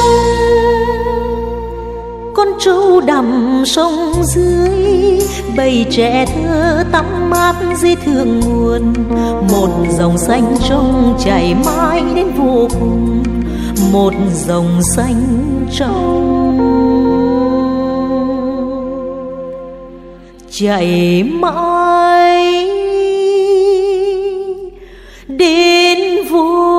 Con trâu đầm sông dưới, bầy trẻ thơ tắm mát dưới thượng nguồn. Một dòng xanh trong chảy mãi đến vô cùng, một dòng xanh trong chảy mãi đến vô.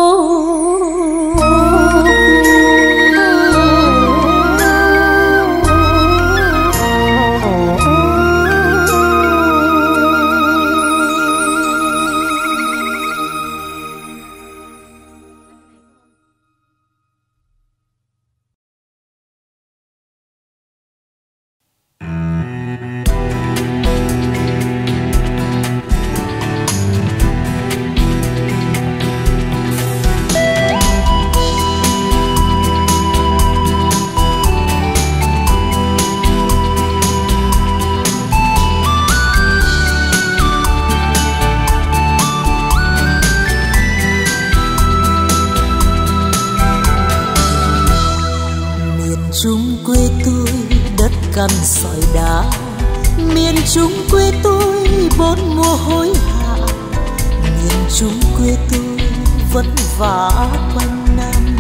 Căn sỏi đá, miền Trung quê tôi bốn mùa hối hả, miền Trung quê tôi vất vả quanh năm.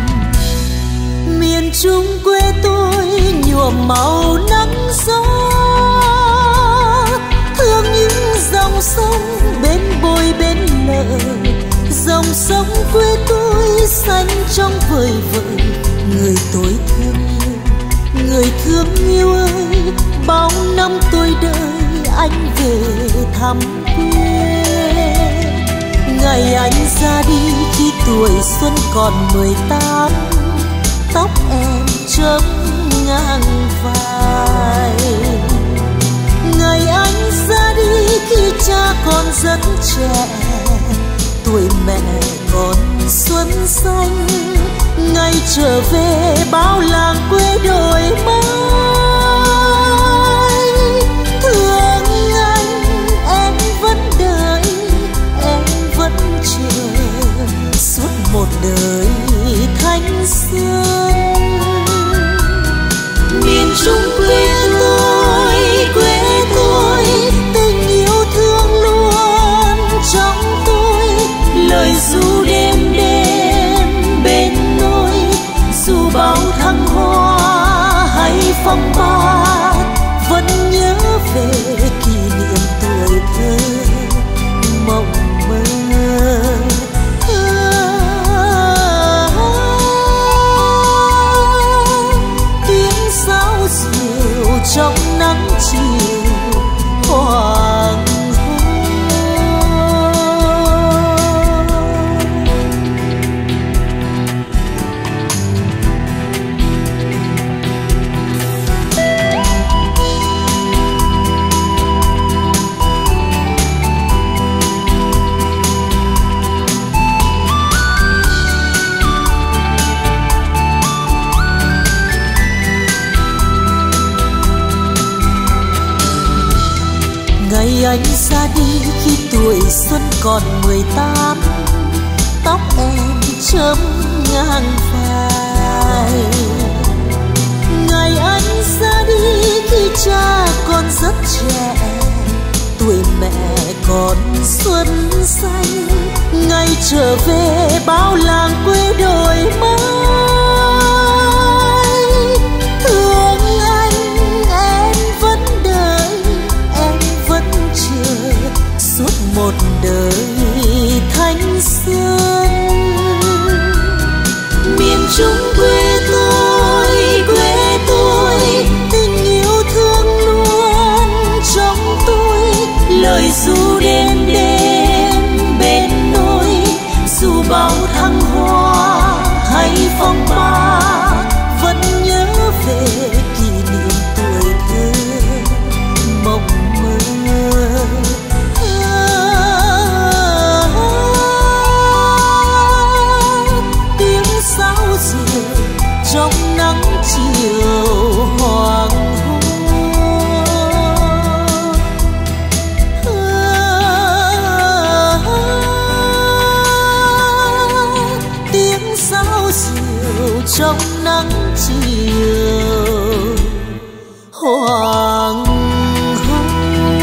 Miền Trung quê tôi nhuộm màu nắng gió, thương những dòng sông bên bồi bên lợ. Dòng sông quê tôi xanh trong vời vợi, người tôi thương yêu, người thương yêu ơi, bao năm tôi đợi anh về thăm quê. Ngày anh ra đi khi tuổi xuân còn mười tám, tóc em chớm ngang vai. Ngày anh ra đi khi cha còn rất trẻ, tuổi mẹ còn xuân xanh. Ngày trở về bao làng quê đổi mới, thương anh em vẫn đợi, em vẫn chờ suốt một đời thanh xuân. Miền Trung quê tôi, quê tôi, tình yêu thương luôn trong tôi. Lời ru đêm đêm bên nôi, dù bao thăng hoa hay phong ba, vẫn nhớ về kỷ niệm tuổi thơ mộng mơ. Tiếng sáo diều trong nắng chiều hoàng. Ngày anh ra đi khi tuổi xuân còn mười tám, tóc em chớm ngang vai. Ngày anh ra đi khi cha còn rất trẻ, tuổi mẹ còn xuân xanh. Ngày trở về bao làng quê đổi mới, hoàng hôn.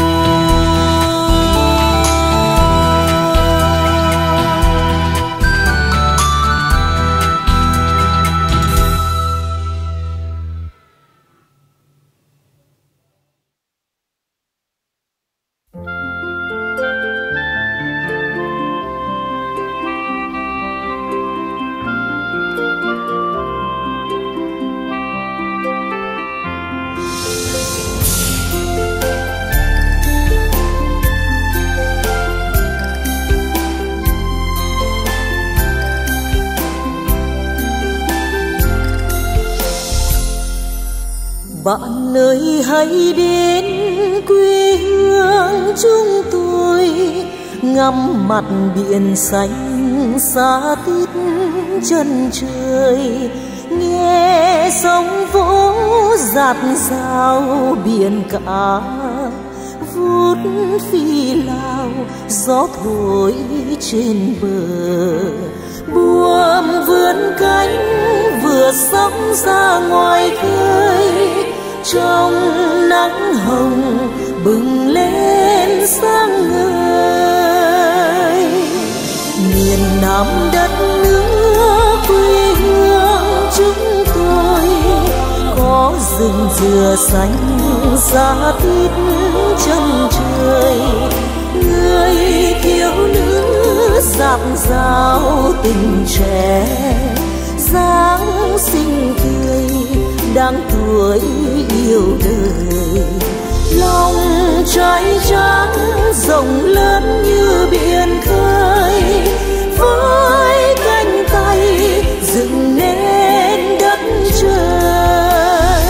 Bạn ơi hãy đến quê hương chúng tôi, ngắm mặt biển xanh xa tít chân trời, nghe sóng vỗ dạt dào biển cả vút phi lao gió thổi trên bờ. Buồm vươn cánh vừa sóng ra ngoài khơi, trong nắng hồng bừng lên sáng ngời. Miền Nam đất nước quê hương chúng tôi, có rừng dừa xanh xa tít chân trời. Người thiếu nữ dạt dào tình trẻ, dáng xinh tươi đang tuổi yêu đời. Lòng trai trắng rộng lớn như biển khơi, với cánh tay dựng nên đất trời.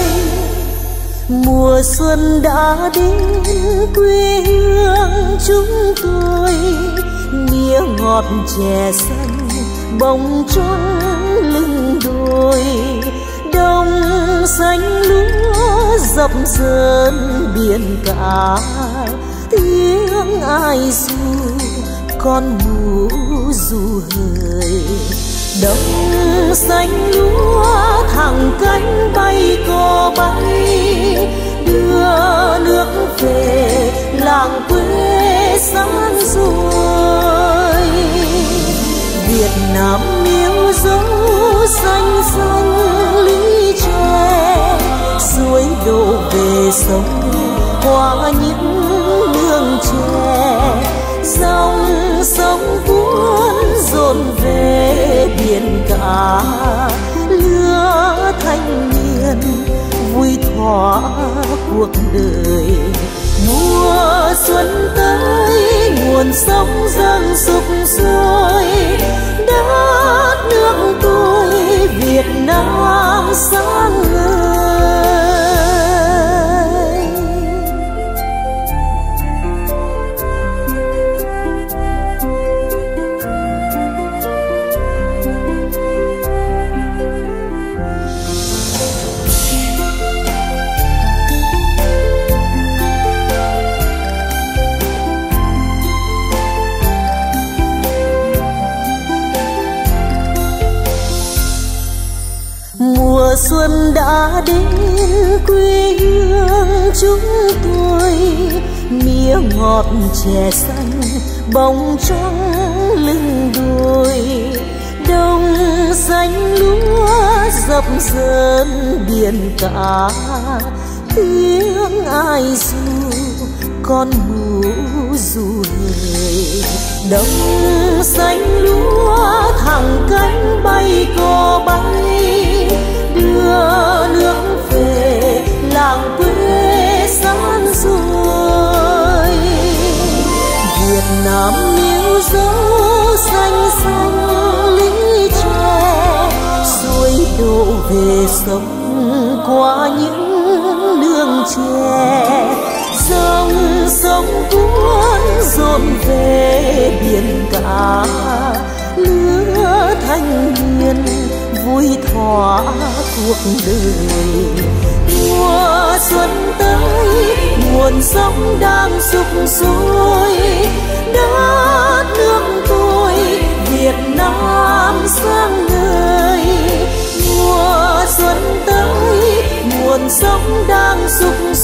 Mùa xuân đã đến quê hương chúng tôi, mía ngọt chè xanh bông trong lưng đồi. Đông xanh lúa dập dờn biển cả, tiếng ai ru con mù du hời. Đông xanh lúa thẳng cánh bay cò bay, đưa nước về làng quê sáng rồi. Việt Nam yêu dấu xanh xanh lý tre, suối đổ về sông qua những nương tre. Dòng sông cuốn dồn về biển cả, lứa thanh niên vui thỏa cuộc đời. Mùa xuân tới nguồn sông dâng sục sôi, đất nước tôi Việt Nam sáng ngời. Mùa xuân đã đến quê hương chúng tôi, mía ngọt chè xanh bông trong lưng đồi. Đông xanh lúa dập dờn biển cả, tiếng ai ru con mù du hời. Đông xanh lúa thẳng cánh bay cò bay, đưa nước về làng quê sáng rồi. Việt Nam yêu dấu xanh xanh lý tre, suối đổ về sông qua những nương tre. Dòng sông cuốn dồn về biển cả, lứa thanh niên vui thỏa cuộc đời. Mùa xuân tới nguồn sông đang sục sôi, đất nước tôi Việt Nam sáng ngời. Mùa xuân tới nguồn sông đang sục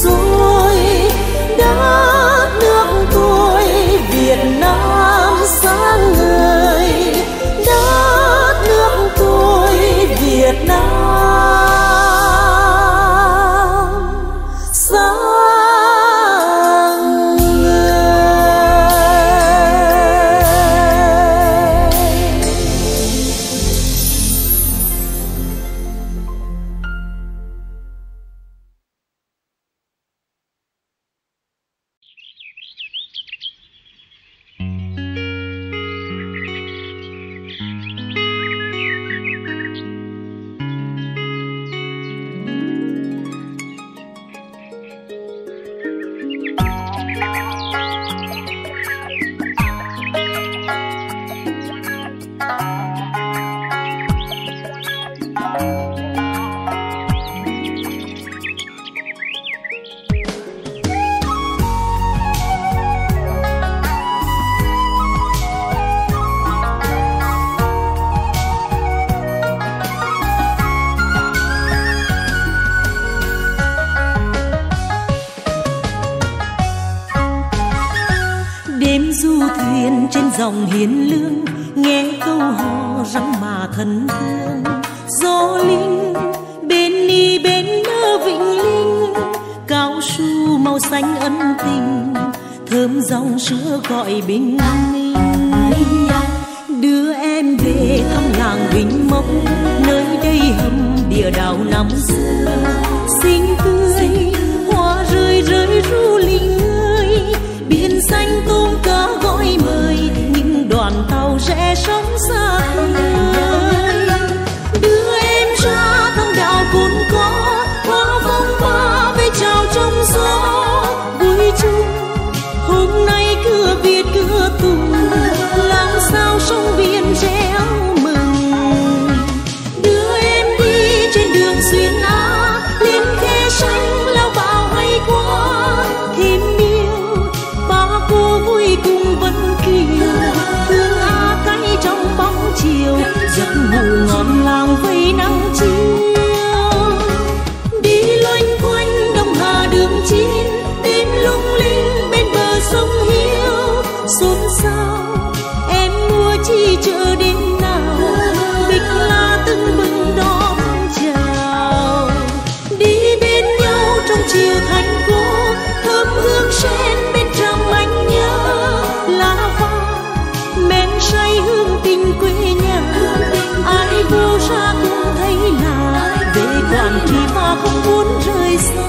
thuyền trên dòng hiền lương, nghe câu hò răng mà thân thương. Gió linh bên ni bên nơ vĩnh linh, cao su màu xanh ân tình, thơm dòng sữa gọi bình minh. Đưa em về thăm làng Vĩnh Mốc, nơi đây hầm địa đạo năm xưa. Xinh tươi hoa rơi rơi ru linh ơi, biển xanh tôm cá gọi mời, những đoàn tàu rẽ sóng xa khơi. Đưa em ra thăm đảo cồn có, hoa phong ba về chào trong gió. Vui chung hôm nay cửa Việt cửa Tùng, làm sao sông biển réo mừng. Đưa em đi trên đường xuyên Á, lên khe xanh lao bào hay quá. Thêm yêu ba cô vui cùng Vân Kiều, thương Á cay trong bóng chiều, giấc ngủ ngon làng vây nắng chiều. Đi loanh quanh Đông Hà đường chín, đêm lung linh bên bờ sông Hiếu. Xôn xao em mua chi chợ đến nào, bịch la tưng bừng đón chào. Đi bên nhau trong chiều thành phố, thơm hương sen bên tràm anh nhớ. Lá vàng men say hương tình quê nhà, ai vô ra cũng thấy là về Quảng Trị mà không muốn rời xa.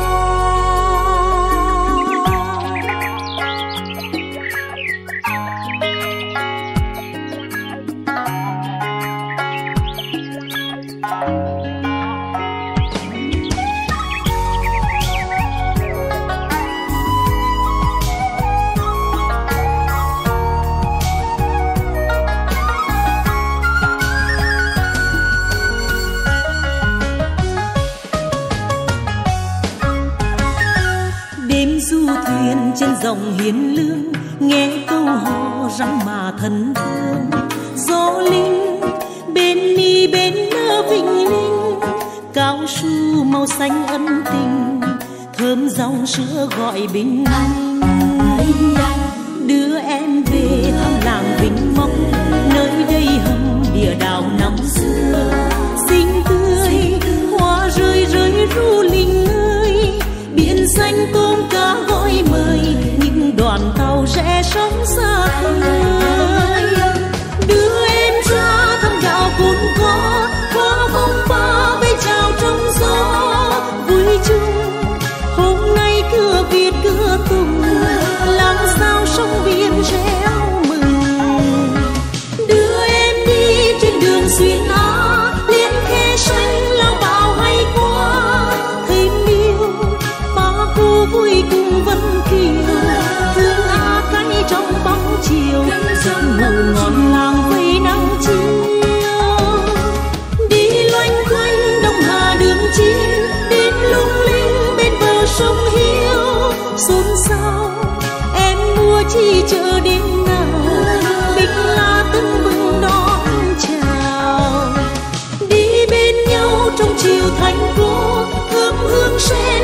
Đêm du thuyền trên dòng hiền lương, nghe câu hò răng mà thân thương. Gió linh bên ni bên nơ vĩnh linh, cao su màu xanh ân tình, thơm dòng sữa gọi bình minh. Đưa em về thăm làng Vĩnh Mốc, nơi đây hầm địa đạo năm xưa. Xinh tươi hoa rơi rơi ru linh ơi, biển xanh tôm cá gọi mời, những đoàn tàu rẽ sóng xa khơi. Đưa em ra thăm đảo cồn có, hoa phong ba bay chào trong gió. Vui chung hôm nay cửa Việt cửa Tùng, làm sao sông biển réo mừng. Đưa em đi trên đường xuyên Á, liên khe xanh lao bào hay quá. Thêm yêu ba cô vui cùng Vân Kiều, thương Á cay trong bóng chiều, giấc ngủ ngon làng vây nắng chiều. Đi loanh quanh Đông Hà đường chín, đêm lung linh bên bờ sông Hiếu. Xôn xao em mua chi chợ đến nào, bịch la tưng bừng đón chào. Đi bên nhau trong chiều thành phố, thơm hương sen